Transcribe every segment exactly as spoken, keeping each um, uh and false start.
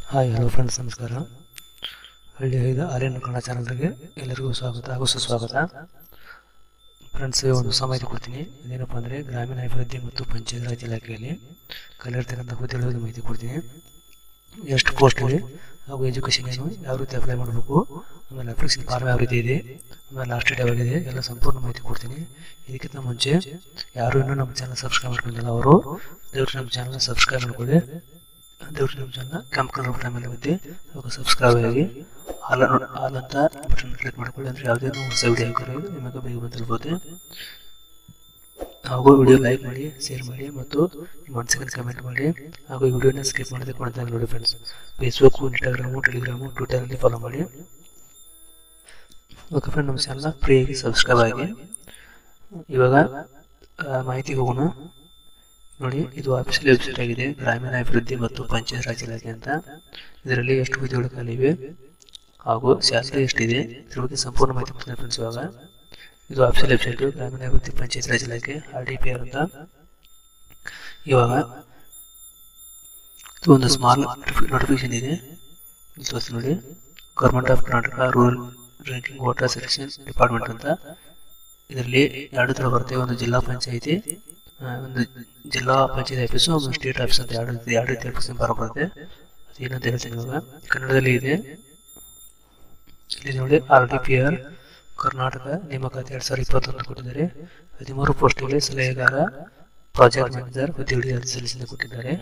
Hi hello friends, ನಮಸ್ಕಾರ. ಹಳ್ಳಿ ಐದು ಆರ್ಯನ್ ಕನ್ನಡ ಚಾನಲ್ಗೆ ಎಲ್ಲರಿಗೂ ಸ್ವಾಗತ ಹಾಗೂ ಸುಸ್ವಾಗತ. ಫ್ರೆಂಡ್ಸ್, ಒಂದು ಮಾಹಿತಿ ಕೊಡ್ತೀನಿ. ಅದೇನಪ್ಪ ಅಂದರೆ ಗ್ರಾಮೀಣ ಅಭಿವೃದ್ಧಿ ಮತ್ತು ಪಂಚಾಯತ್ ರಾಜ್ ಇಲಾಖೆಯಲ್ಲಿ ಕಲಿಯಿರ್ತಕ್ಕಂಥ ಹುದ್ದೆಗಳಿಗೆ ಮಾಹಿತಿ ಕೊಡ್ತೀನಿ. ಎಷ್ಟು ಪೋಸ್ಟ್ ಇದೆ ಹಾಗೂ ಎಜುಕೇಷನ್ ಏನು, ಯಾವ ರೀತಿ ಅಪ್ಲೈ ಮಾಡಬೇಕು, ಆಮೇಲೆ ಅಪ್ಲಿಕೇಶನ್ ಫಾರ್ಮ್ ಯಾವ ರೀತಿ ಇದೆ, ಆಮೇಲೆ ಲಾಸ್ಟ್ ಡೇಟ್ ಯಾವಾಗಿದೆ, ಎಲ್ಲ ಸಂಪೂರ್ಣ ಮಾಹಿತಿ ಕೊಡ್ತೀನಿ. ಇದಕ್ಕಿಂತ ಮುಂಚೆ ಯಾರು ಇನ್ನೂ ನಮ್ಮ ಚಾನಲ್ ಸಬ್ಸ್ಕ್ರೈಬ್ ಮಾಡ್ಕೊಂಡಿಲ್ಲ ಅವರು ದಯವಿಟ್ಟು ನಮ್ಮ ಚಾನಲ್ನ ಸಬ್ಸ್ಕ್ರೈಬ್ ಮಾಡ್ಕೊಳ್ಳಿ. ದಯವಿಟ್ಟು ನಮ್ಮ ಚಾನಲ್ ಕೆಂಪು ಕಲರ್ ಬಟನ್ ಮೇಲೆ ಒತ್ತಿ ಹಾಗೂ ಸಬ್ಸ್ಕ್ರೈಬ್ ಆಗಿ ಆಲ್ ಆಲ್ ಅಂತ ಬಟನ್ ಕ್ಲಿಕ್ ಮಾಡ್ಕೊಳ್ಳಿ. ಅಂದರೆ ಯಾವುದೇ ಹೊಸ ವಿಡಿಯೋ ಹಾಕಿದ್ರೆ ನಿಮಗೆ ಬೇಗ ಬಂದಿರ್ಬೋದು. ಹಾಗೂ ವಿಡಿಯೋ ಲೈಕ್ ಮಾಡಿ, ಶೇರ್ ಮಾಡಿ ಮತ್ತು ನಿಮ್ಮ ಅನಿಸಿಕೆ ಕಮೆಂಟ್ ಮಾಡಿ. ಹಾಗೂ ಈ ವಿಡಿಯೋನ ಸ್ಕಿಪ್ ಮಾಡದೆ ಕೊಡ್ತಾ ನೋಡಿ ಫ್ರೆಂಡ್ಸ್. ಫೇಸ್ಬುಕ್ಕು, ಇನ್ಸ್ಟಾಗ್ರಾಮು, ಟೆಲಿಗ್ರಾಮು, ಟ್ವಿಟರಲ್ಲಿ ಫಾಲೋ ಮಾಡಿ. ಓಕೆ ಫ್ರೆಂಡ್, ನಮ್ಮ ಚಾನಲ್ನ ಫ್ರೀಯಾಗಿ ಸಬ್ಸ್ಕ್ರೈಬ್ ಆಗಿ. ಇವಾಗ ಮಾಹಿತಿಗೆ ಹೋಗೋಣ. ನೋಡಿ, ಇದು ಆಫೀಸಿಯಲ್ ವೆಬ್ಸೈಟ್ ಆಗಿದೆ, ಗ್ರಾಮೀಣ ಅಭಿವೃದ್ಧಿ ಮತ್ತು ಪಂಚಾಯತ್ ರಾಜ್ ಇಲಾಖೆ ಅಂತ. ಇದರಲ್ಲಿ ಎಷ್ಟು ಹುದ್ದೆಗಳು ಖಾಲಿವೆ ಹಾಗೂ ಸ್ಯಾಲರಿ ಎಷ್ಟಿದೆ ಇದ್ರ ಬಗ್ಗೆ ಸಂಪೂರ್ಣ ಮಾಹಿತಿ ಕೊಡ್ತೀನಿ ಫ್ರೆಂಡ್ಸ್. ಇವಾಗ ಇದು ಆಫೀಸಿಯಲ್ ವೆಬ್ಸೈಟ್ ಗ್ರಾಮೀಣ ಅಭಿವೃದ್ಧಿ ಪಂಚಾಯತ್ ರಾಜ್ ಇಲಾಖೆ ಆರ್ ಡಿ ಪಿ ಆರ್ ಅಂತ. ಇವಾಗ ಇದು ಒಂದು ಸ್ಮಾಲ್ ನೋಟಿಫಿಕೇಶನ್ ಇದೆ, ತೋರಿಸಿ ನೋಡಿ. Government of Karnataka rural drinking water selection department ಅಂತ. ಇದರಲ್ಲಿ ಎರಡು ಥರ ಬರುತ್ತೆ, ಒಂದು ಜಿಲ್ಲಾ ಪಂಚಾಯಿತಿ, ಒಂದು ಜಿಲ್ಲಾ ಪಂಚಾಯತ್ ಆಫೀಸು, ಒಂದು ಸ್ಟೇಟ್ ಆಫೀಸ್ ಅಂತ ಎರಡು ರೀತಿ ಎರಡು ರೀತಿ ಆಫೀಸ್ ಬರ ಬರುತ್ತೆ. ಅದೇನಂತ ಹೇಳ್ತೀನಿ ಇವಾಗ. ಕನ್ನಡದಲ್ಲಿ ಇದೆ, ಇಲ್ಲಿ ನೋಡಿ. R D P R Karnataka ನೇಮಕಾತಿ ಎರಡ್ ಸಾವಿರದ ಇಪ್ಪತ್ತೊಂದು ಕೊಟ್ಟಿದ್ದಾರೆ. ಹದಿಮೂರು ಪೋಸ್ಟ್ಗೆ ಸಲಹೆಗಾರ, ಪ್ರಾಜೆಕ್ಟ್ ಮ್ಯಾನೇಜರ್ ಹುದ್ದೆಗಳಿಗೆ ಅರ್ಜಿ ಸಲ್ಲಿಸಲು ಕೊಟ್ಟಿದ್ದಾರೆ.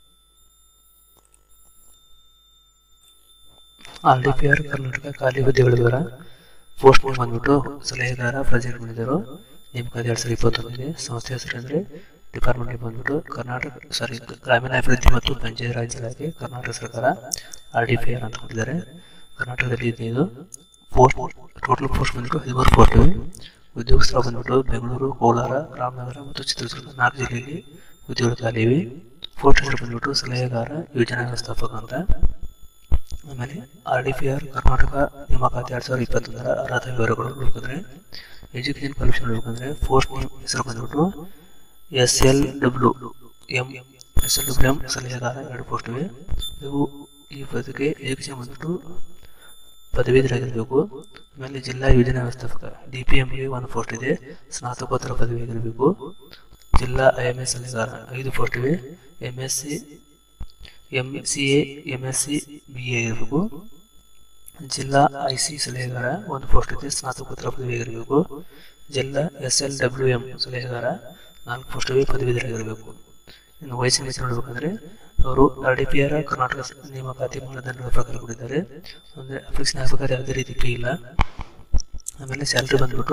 R D P R Karnataka ಖಾಲಿ ಹುದ್ದೆಗಳ ವಿವರ. ಪೋಸ್ಟ್ ನೇಮ್ ಬಂದ್ಬಿಟ್ಟು ಸಲಹೆಗಾರ, ಪ್ರಾಜೆಕ್ಟ್ ಮ್ಯಾನೇಜರು, ನೇಮಕಾತಿ ಎರಡ್ ಸಾವಿರದ ಇಪ್ಪತ್ತೊಂದಿದೆ. ಸಂಸ್ಥೆ ಹೆಸರು ಅಂದರೆ ಡಿಪಾರ್ಟ್ಮೆಂಟ್ ಬಂದ್ಬಿಟ್ಟು ಕರ್ನಾಟಕ ಸಾರಿ ಗ್ರಾಮೀಣ ಅಭಿವೃದ್ಧಿ ಮತ್ತು ಪಂಚಾಯತ್ ರಾಜ್ ಇಲಾಖೆ, ಕರ್ನಾಟಕ ಸರ್ಕಾರ, ಆರ್ ಡಿ ಪಿ ಆರ್ ಅಂತ ಕೊಟ್ಟಿದ್ದಾರೆ. ಕರ್ನಾಟಕದಲ್ಲಿ ಇದೆ ಇದು. ಪೋಸ್ಟ್ ಟೋಟಲ್ ಪೋಸ್ಟ್ ಬಂದ್ಬಿಟ್ಟು ಹದಿಮೂರು ಪೋಸ್ಟ್ ಇವೆ. ಉದ್ಯೋಗ ಸ್ಥಳ ಬಂದ್ಬಿಟ್ಟು ಬೆಂಗಳೂರು, ಕೋಲಾರ, ರಾಮನಗರ ಮತ್ತು ಚಿತ್ರದುರ್ಗ ನಾಲ್ಕು ಜಿಲ್ಲೆಯಲ್ಲಿ ಉದ್ಯೋಗ ಖಾಲಿ ಇವೆ. ಪೋಸ್ಟ್ ಹೆಸರು ಬಂದ್ಬಿಟ್ಟು ಸಲಹೆಗಾರ, ಯೋಜನಾ ವ್ಯವಸ್ಥಾಪಕ ಅಂತ. ಆಮೇಲೆ R D P R Karnataka ನೇಮಕಾತಿ ಎರಡ್ ಸಾವಿರದ ಇಪ್ಪತ್ತೊಂದರ ಅರ್ಹತಾ ವಿವರಗಳು ನೋಡ್ಕೊಂಡ್ರೆ, ಎಜುಕೇಷನ್ ಕ್ವಾಲಿಫಿಕೇಶನ್ ನೋಡ್ಕೊಂಡ್ರೆ ಪೋಸ್ಟ್ ನೇಮ್ ಹೆಸರು ಬಂದ್ಬಿಟ್ಟು S L W M S L W M ಸಲಹೆಗಾರ, ಎರಡು ಪೋಸ್ಟ್ ಇವೆ. ಇವು ಈ ಪದಕ್ಕೆ ಎಜುಕೇಷನ್ ಬಂದ್ಬಿಟ್ಟು ಪದವೀಧರಾಗಿರಬೇಕು. ಆಮೇಲೆ ಜಿಲ್ಲಾ ಯೋಜನಾ ವ್ಯವಸ್ಥಾಪಕ ಡಿ ಪಿ ಎಂಗೆ ಒಂದು ಪೋಸ್ಟ್ ಇದೆ, ಸ್ನಾತಕೋತ್ತರ ಪದವಿಯಾಗಿರಬೇಕು. ಜಿಲ್ಲಾ ಐ ಎಂ ಎಸ್ ಸಲಹೆಗಾರ ಐದು ಪೋಸ್ಟ್ ಇವೆ. M S C M C A M S C B A ಇರಬೇಕು. ಜಿಲ್ಲಾ ಐ ಸಿ ಸಲಹೆಗಾರ ಒಂದು ಪೋಸ್ಟ್ ಇದೆ, ಸ್ನಾತಕೋತ್ತರ ಪದವಿಯಾಗಿರಬೇಕು. ಜಿಲ್ಲಾ ಎಸ್ ಎಲ್ ಡಬ್ಲ್ಯೂ ಎಂ ಸಲಹೆಗಾರ ನಾಲ್ಕು ಪೋಸ್ಟ್ ಇವೆ, ಪದವೀಧರಾಗಿರಬೇಕು. ಇನ್ನು ವಯಸ್ಸಿನ ಮಿತಿ ನೋಡಬೇಕಂದ್ರೆ ಅವರು R D P R Karnataka ನೇಮಕಾತಿ ಮಾನದಂಡಗಳ ಪ್ರಕಾರ ಕೊಟ್ಟಿದ್ದಾರೆ. ಅಂದರೆ ಅಪ್ಲಿಕೇಶನ್ ಹಾಕಬೇಕಾದ್ರೆ ಯಾವುದೇ ರೀತಿ ಫೀ ಇಲ್ಲ. ಆಮೇಲೆ ಸ್ಯಾಲ್ರಿ ಬಂದ್ಬಿಟ್ಟು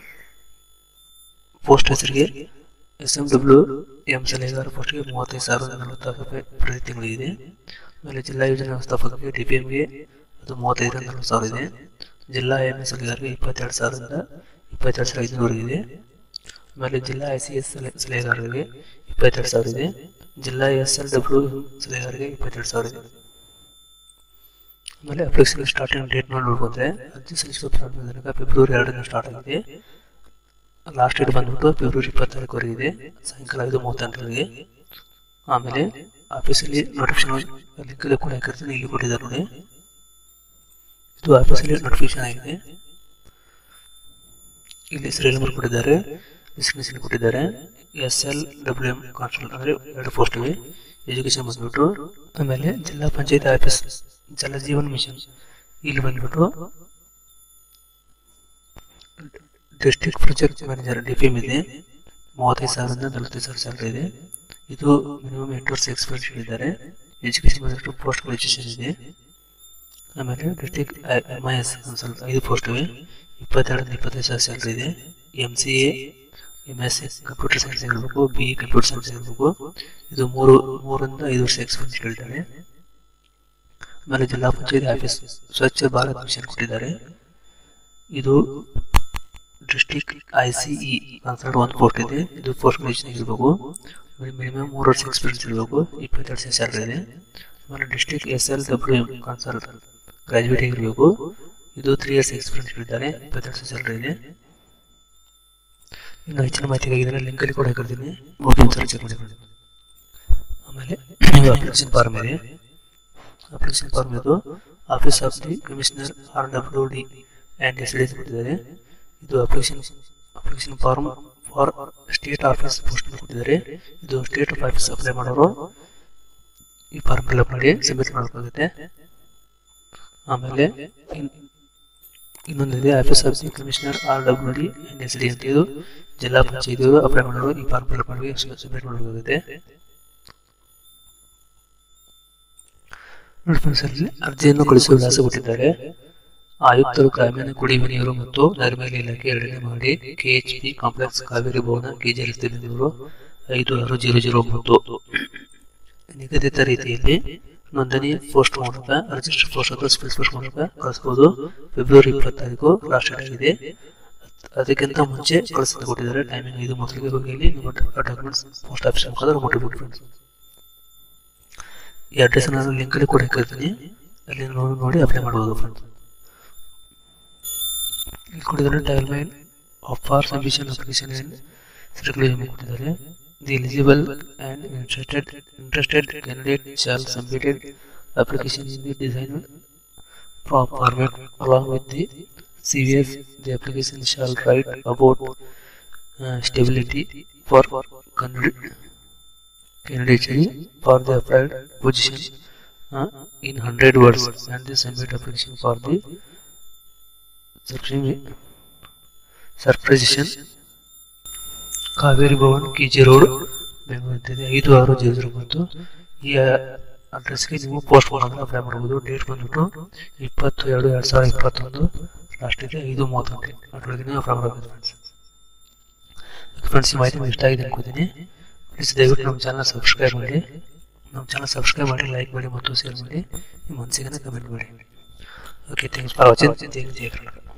ಪೋಸ್ಟ್ ಹೆಸರಿಗೆ ಎಸ್ ಎಂ ಡಬ್ಲ್ಯೂ ಎಂ ಸಲಹೆಗಾರ ಪೋಸ್ಟ್ಗೆ ಮೂವತ್ತೈದು ಸಾವಿರದ ನಲವತ್ತಾರು ರೂಪಾಯಿ ಪ್ರತಿ ತಿಂಗಳಿದೆ. ಆಮೇಲೆ ಜಿಲ್ಲಾ ಯೋಜನಾ ವ್ಯವಸ್ಥಾಪಕರಿಗೆ ಡಿ ಪಿ ಎಂಗೆ ಅದು ಮೂವತ್ತೈದರಿಂದ ನಲವತ್ತು ಸಾವಿರ ಇದೆ. ಜಿಲ್ಲಾ ಐ ಎಂ ಎಸ್ ಸಲಹೆಗಾರರಿಗೆ ಇಪ್ಪತ್ತೆರಡು ಸಾವಿರದಿಂದ ಇಪ್ಪತ್ತೆರಡು ಸಾವಿರ ಐದುನೂರು ಇದೆ. ಆಮೇಲೆ ಜಿಲ್ಲಾ ಐ ಸಿ ಎಸ್ ಸಲಹೆಗಾರರಿಗೆ ಇಪ್ಪತ್ತೆರಡು ಸಾವಿರ ಇದೆ. ಜಿಲ್ಲಾ ಎಸ್ ಎಲ್ ಡಬ್ಲ್ಯೂ ಸಲಹೆಗಾರರಿಗೆ ಇಪ್ಪತ್ತೆರಡು ಸಾವಿರ ಇದೆ. ಆಮೇಲೆ ಅಪ್ಲಿಕೇಶನ್ ಸ್ಟಾರ್ಟಿಂಗ್ ಡೇಟ್ ನೋಡ್ಕೊಂಡ್ರೆ ಅರ್ಜಿ ಸಲ್ಲಿಸುವ ಪ್ರಾರಂಭ ದಿನಾಂಕ ಫೆಬ್ರವರಿ ಎರಡರಿಂದ ಸ್ಟಾರ್ಟ್ ಆಗಿದೆ. ಲಾಸ್ಟ್ ಡೇಟ್ ಬಂದ್ಬಿಟ್ಟು ಫೆಬ್ರವರಿ ಇಪ್ಪತ್ತಾರವರೆಗೆ ಇದೆ, ಸಾಯಂಕಾಲ ಐದು ಮೂವತ್ತೆಂಟರಿಗೆ. ಆಮೇಲೆ ಆಫೀಸಲ್ಲಿ ನೋಟಿಫಿಕೇಶನ್ ಲಿಂಕ್ ಕೂಡ ಹಾಕಿರ್ತೀನಿ, ಇಲ್ಲಿ ಕೊಟ್ಟಿದ್ದಾರೆ ನೋಡಿ. ಇದು ಆಫೀಸಲ್ಲಿ ನೋಟಿಫಿಕೇಶನ್ ಆಗಿದೆ. ಇಲ್ಲಿ ಸೀರಿಯಲ್ ನಂಬರ್ ಕೊಟ್ಟಿದ್ದಾರೆ, ಡಿಸ್ಕ್ರಿಪ್ಷನ್ ಕೊಟ್ಟಿದ್ದಾರೆ. S L W M constable ಅಂದರೆ ಎರಡು ಪೋಸ್ಟ್ ಇವೆ. ಎಜುಕೇಷನ್ ಬಂದ್ಬಿಟ್ಟು. ಆಮೇಲೆ ಜಿಲ್ಲಾ ಪಂಚಾಯತ್ ಆಫೀಸ್ ಜಲ ಜೀವನ್ ಮಿಷನ್, ಇಲ್ಲಿ ಬಂದ್ಬಿಟ್ಟು district project manager D P M ಇದೆ, ಮೂವತ್ತೈದು ಸಾವಿರದಿಂದ ನಲವತ್ತೈದು ಸಾವಿರ ಸ್ಯಾಲರಿ ಇದೆ. ಇದು ಮಿನಿಮಮ್ ಎಂಟು ವರ್ಷ ಎಕ್ಸ್ಪೀರಿಯನ್ಸ್ ಹೇಳಿದ್ದಾರೆ. ಎಜುಕೇಷನ್ ಬಂದ್ಬಿಟ್ಟು ಪೋಸ್ಟ್ ಗ್ರಾಜುಯೇಷನ್ ಇದೆ. ಆಮೇಲೆ district M I S consult ಐದು ಪೋಸ್ಟ್ ಇವೆ, ಇಪ್ಪತ್ತೆರಡರಿಂದ ಇಪ್ಪತ್ತೈದು ಸಾವಿರ ಸ್ಯಾಲರಿ ಇದೆ. M C A M S C computer science ಇರಬೇಕು, ಬಿ ಇ ಕಂಪ್ಯೂಟರ್ ಸೈನ್ಸ್ ಇರಬೇಕು. ಇದು ಮೂರು ಮೂರರಿಂದ ಐದು ವರ್ಷ ಎಕ್ಸ್ಪೀರಿಯನ್ಸ್ ಹೇಳಿದ್ದಾರೆ. ಆಮೇಲೆ ಜಿಲ್ಲಾ ಪಂಚಾಯತ್ ಆಫೀಸ್ ಸ್ವಚ್ಛ ಭಾರತ್ ಮಿಷನ್ ಕೊಟ್ಟಿದ್ದಾರೆ. ಇದು district I C E consult ಒಂದು ಪೋಸ್ಟ್ ಇದೆ. ಇದು ಪೋಸ್ಟ್ ಗ್ರಾಜುಯೇಷನ್ ಇರಬೇಕು, ಮಿನಿಮಮ್ ಮೂರು ವರ್ಷ ಎಕ್ಸ್ಪೀರಿಯನ್ಸ್ ಇರಬೇಕು, ಇಪ್ಪತ್ತೆರಡು ಸಾವಿರ ಸ್ಯಾಲರಿ ಇದೆ. ಆಮೇಲೆ district S L W M consult graduate ಆಗಿರಬೇಕು. ಇದು ತ್ರೀ ಇಯರ್ಸ್ ಎಕ್ಸ್ಪೀರಿಯನ್ಸ್ ಹೇಳಿದ್ದಾರೆ, ಇಪ್ಪತ್ತೆರಡು ಸಾವಿರ ಸ್ಯಾಲರಿ ಇದೆ. ಇನ್ನು ಹೆಚ್ಚಿನ ಮಾಹಿತಿಗಾಗಿ ಲಿಂಕಲ್ಲಿ ಕೂಡ ಹಾಕಿರ್ತೀನಿ, ಹೋಗಿ ಒಂದ್ಸಲ ಚೆಕ್ ಮಾಡಿ. ಆಮೇಲೆ ಅಪ್ಲಿಕೇಶನ್ ಫಾರ್ಮ್ ಇದೆ, ಅಪ್ಲಿಕೇಶನ್ ಫಾರ್ಮ್ ಇದು office of the commissioner R W D and S D ಕೊಟ್ಟಿದ್ದಾರೆ. ಇದು application application form for state office post ಕೊಟ್ಟಿದ್ದಾರೆ. ಇದು ಸ್ಟೇಟ್ ಆಫ್ ಆಫೀಸ್ ಅಪ್ಲೈ ಮಾಡೋರು ಈ ಫಾರ್ಮ್ ಫಿಲ್ ಅಪ್ ಮಾಡಿ ಸಬ್ಮಿಟ್ ಮಾಡಬೇಕಾಗುತ್ತೆ. ಆಮೇಲೆ ಇನ್ನೊಂದಿದೆ office of the commissioner R W D and S D ಅಂತ, ಇದು ಜಿಲ್ಲಾ ಪಂಚಾಯತ್ ಅಪ್ಲೈ ಮಾಡೋರು ಈ ಫಾರ್ಮ್ ಫಿಲ್ ಅಪ್ ಮಾಡಿ ಸಬ್ಮಿಟ್ ಮಾಡಬೇಕಾಗುತ್ತೆ. ಅರ್ಜಿಯನ್ನು ಕಳಿಸುವ ವಿಳಾಸ ಕೊಟ್ಟಿದ್ದಾರೆ. ಆಯುಕ್ತರು ಗ್ರಾಮೀಣ ಕುಡಿಯುವ ನೀರು ಮತ್ತು ನೈರ್ಮಲ್ಯ ಇಲಾಖೆ ಎರಡನೇ ಮಾಡಿ ಕೆಎಚ್ಪಿ ಕಾಂಪ್ಲೆಕ್ಸ್ ಕಾವೇರಿ ಭವನ ಕೆಜಿ ರಸ್ತೆ ಬೆಂಗಳೂರು ಐದು ಆರು ಜೀರೋ ಜೀರೋ ಒಂಬತ್ತು. ನಿಗದಿತ ರೀತಿಯಲ್ಲಿ ನೋಂದಣಿ ಪೋಸ್ಟ್ ಮೂಲಕ ರಿಜಿಸ್ಟರ್ ಪೋಸ್ಟ್ ಅಥವಾ ಸ್ಪೀಡ್ ಪೋಸ್ಟ್ ಮೂಲಕ ಕಳಿಸಬಹುದು. ಫೆಬ್ರವರಿ ಇಪ್ಪತ್ತಾರೀಕು ಲಾಸ್ಟ್ ಡೇಟ್ ಆಗಿದೆ. ಅದಕ್ಕಿಂತ ಮುಂಚೆ ಕಳಿಸಿದ ಕೊಟ್ಟಿದ್ದಾರೆ. ಟೈಮಿಂಗ್ ಐದು ಮೊದಲಿಗೆ ಹೋಗಿ ನಿಮ್ಮ ಡಾಕ್ಯುಮೆಂಟ್ಸ್ ಪೋಸ್ಟ್ ಆಫೀಸ್ ಮುಖಾಂತರ ಮುಟ್ಟಬೇಕು ಫ್ರೆಂಡ್ಸ್. ಈ ಅಡ್ರೆಸ್ ನಾನು ಲಿಂಕ್ ಅಲ್ಲಿ ಕೂಡ ಹಾಕಿರ್ತೀನಿ, ಅಲ್ಲಿ ನೋಡಿ ನೋಡಿ ಅಪ್ಲೈ ಮಾಡಬಹುದು ಫ್ರೆಂಡ್ಸ್. ಇಲ್ಲಿ ಕೊಟ್ಟಿದ್ದಾರೆ time line of for submission application and circulation ಕೊಟ್ಟಿದ್ದಾರೆ. The eligible and interested interested candidate shall submitted application in the design format along with the C V S. The application shall write about uh, stability for candidature for the applied position uh, in one hundred words and the submit application for the ಸರ್ಪ್ರೈಸೇಷನ್ Kaveri Bhavan KG road Bengaluru ಅಂತಿದೆ ಐದು ಆರು zero zero ಒಂಬತ್ತು. ಈ ಅಡ್ರೆಸ್ಗೆ ನೀವು post ಮಾಡೋದನ್ನ apply ಮಾಡಬಹುದು. Date ಬಂದ್ಬಿಟ್ಟು ಇಪ್ಪತ್ತು ಎರಡು ಎರಡು ಸಾವಿರದ ಇಪ್ಪತ್ತೊಂದು ಲಾಸ್ಟ್ ಇದೆ ಐದು ಮೂವತ್ತೊಂದು ಅದ್ರೊಳಗೆ ನೀವು ಅಪ್ಲೈ ಮಾಡಬಹುದು ಫ್ರೆಂಡ್ಸ್. ಫ್ರೆಂಡ್ಸ್ ಈ ಮಾಹಿತಿ ನಿಮ್ಗೆ ಇಷ್ಟ ಆಗಿದೆ ಅನ್ಕೋತೀನಿ. ಪ್ಲೀಸ್ ದಯವಿಟ್ಟು ನಮ್ಮ ಚಾನಲ್ ಸಬ್ಸ್ಕ್ರೈಬ್ ಮಾಡಿ ನಮ್ಮ ಚಾನಲ್ ಸಬ್ಸ್ಕ್ರೈಬ್ ಮಾಡಿ, ಲೈಕ್ ಮಾಡಿ ಮತ್ತು ಶೇರ್ ಮಾಡಿ, ನಿಮ್ಮ ಮನಸ್ಸಿಗೆ ಕಮೆಂಟ್ ಮಾಡಿ. Okay, thanks for watching. Jai Karnataka.